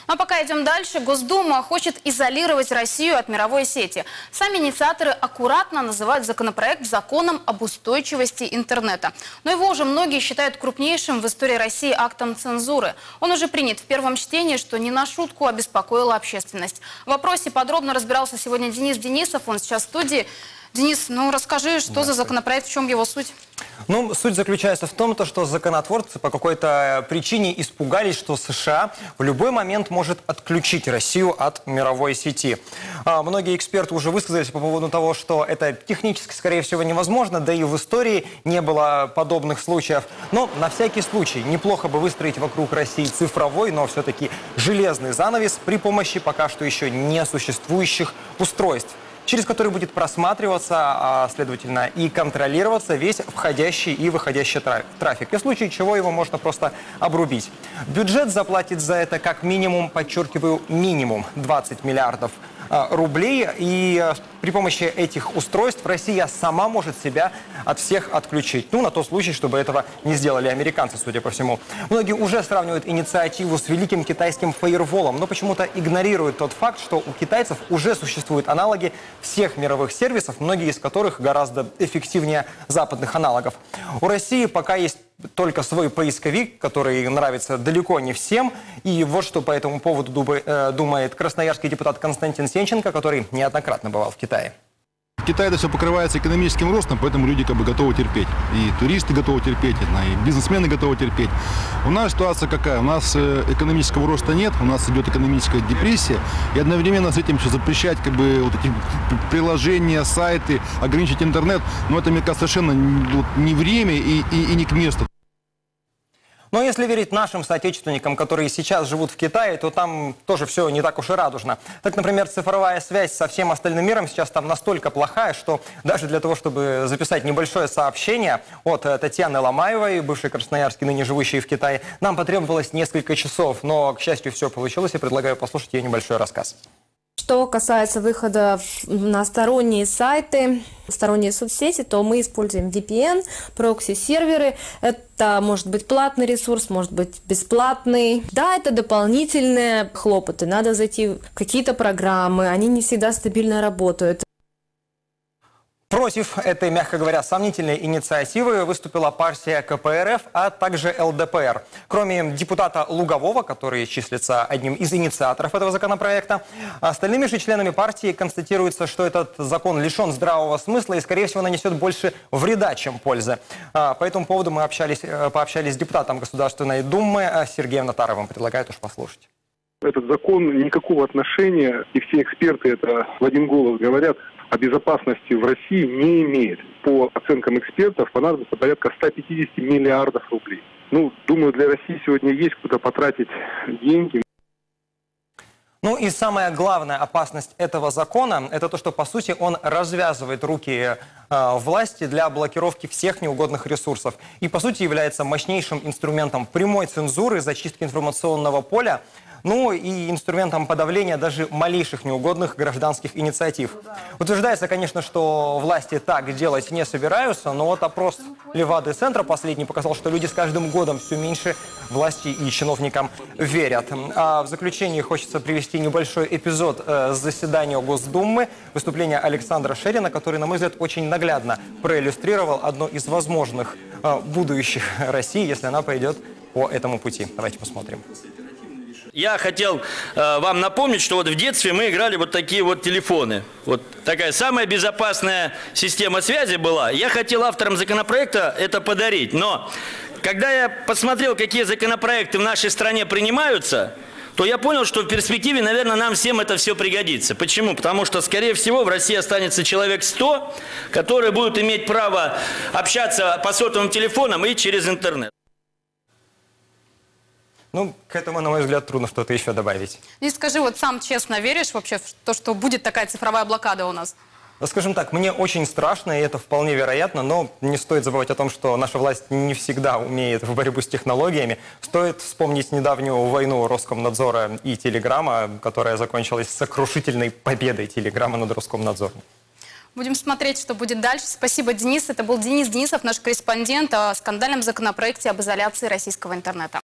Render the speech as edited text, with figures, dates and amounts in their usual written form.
А пока идем дальше. Госдума хочет изолировать Россию от мировой сети. Сами инициаторы аккуратно называют законопроект законом об устойчивости интернета. Но его уже многие считают крупнейшим в истории России актом цензуры. Он уже принят в первом чтении, что не на шутку обеспокоило общественность. В вопросе подробно разбирался сегодня Денис Денисов. Он сейчас в студии. Денис, расскажи, что за законопроект, в чем его суть? Суть заключается в том, что законотворцы по какой-то причине испугались, что США в любой момент может отключить Россию от мировой сети. Многие эксперты уже высказались по поводу того, что это технически, скорее всего, невозможно, да и в истории не было подобных случаев. Но на всякий случай неплохо бы выстроить вокруг России цифровой, но все-таки железный занавес при помощи пока что еще не существующих устройств, через который будет просматриваться, следовательно, и контролироваться весь входящий и выходящий трафик. И в случае чего его можно просто обрубить. Бюджет заплатит за это как минимум, подчеркиваю, минимум 20 миллиардов рублей. И при помощи этих устройств Россия сама может себя от всех отключить. На тот случай, чтобы этого не сделали американцы, судя по всему. Многие уже сравнивают инициативу с великим китайским фаерволом, но почему-то игнорируют тот факт, что у китайцев уже существуют аналоги всех мировых сервисов, многие из которых гораздо эффективнее западных аналогов. У России пока есть только свой поисковик, который нравится далеко не всем. И вот что по этому поводу думает красноярский депутат Константин Сенченко, который неоднократно бывал в Китае. В Китае это все покрывается экономическим ростом, поэтому люди готовы терпеть. И туристы готовы терпеть, и бизнесмены готовы терпеть. У нас ситуация какая? У нас экономического роста нет, у нас идет экономическая депрессия. И одновременно с этим еще запрещать вот эти приложения, сайты, ограничить интернет. Но это, мне кажется, совершенно не время и не к месту. Но если верить нашим соотечественникам, которые сейчас живут в Китае, то там тоже все не так уж и радужно. Так, например, цифровая связь со всем остальным миром сейчас там настолько плохая, что даже для того, чтобы записать небольшое сообщение от Татьяны Ломаевой, бывшей красноярской, ныне живущей в Китае, нам потребовалось несколько часов. Но, к счастью, все получилось, и предлагаю послушать ее небольшой рассказ. Что касается выхода на сторонние сайты, сторонние соцсети, то мы используем VPN, прокси-серверы. Это может быть платный ресурс, может быть бесплатный. Да, это дополнительные хлопоты. Надо зайти в какие-то программы, они не всегда стабильно работают. Против этой, мягко говоря, сомнительной инициативы выступила партия КПРФ, а также ЛДПР. Кроме депутата Лугового, который числится одним из инициаторов этого законопроекта, остальными же членами партии констатируется, что этот закон лишен здравого смысла и, скорее всего, нанесет больше вреда, чем пользы. По этому поводу мы пообщались с депутатом Государственной Думы Сергеем Натаровым. Предлагаю тоже послушать. Этот закон никакого отношения, и все эксперты это в один голос говорят, о безопасности в России не имеет. По оценкам экспертов понадобится порядка 150 миллиардов рублей. Думаю, для России сегодня есть куда потратить деньги. И самая главная опасность этого закона – это то, что, по сути, он развязывает руки власти для блокировки всех неугодных ресурсов. И, по сути, является мощнейшим инструментом прямой цензуры, зачистки информационного поля, и инструментом подавления даже малейших неугодных гражданских инициатив. Утверждается, конечно, что власти так делать не собираются, но опрос Левады-центра последний показал, что люди с каждым годом все меньше власти и чиновникам верят. А в заключении хочется привести небольшой эпизод с заседания Госдумы, выступление Александра Шерина, который, на мой взгляд, очень наглядно проиллюстрировал одно из возможных будущих России, если она пойдет по этому пути. Давайте посмотрим. Я хотел вам напомнить, что в детстве мы играли такие телефоны. Такая самая безопасная система связи была. Я хотел авторам законопроекта это подарить. Но когда я посмотрел, какие законопроекты в нашей стране принимаются, то я понял, что в перспективе, наверное, нам всем это все пригодится. Почему? Потому что, скорее всего, в России останется человек 100, которые будут иметь право общаться по сотовым телефонам и через интернет. К этому, на мой взгляд, трудно что-то еще добавить. И скажи, сам честно веришь вообще в то, что будет такая цифровая блокада у нас? Скажем так, мне очень страшно, и это вполне вероятно, но не стоит забывать о том, что наша власть не всегда умеет в борьбу с технологиями. Стоит вспомнить недавнюю войну Роскомнадзора и Телеграма, которая закончилась сокрушительной победой Телеграма над Роскомнадзором. Будем смотреть, что будет дальше. Спасибо, Денис. Это был Денис Денисов, наш корреспондент о скандальном законопроекте об изоляции российского интернета.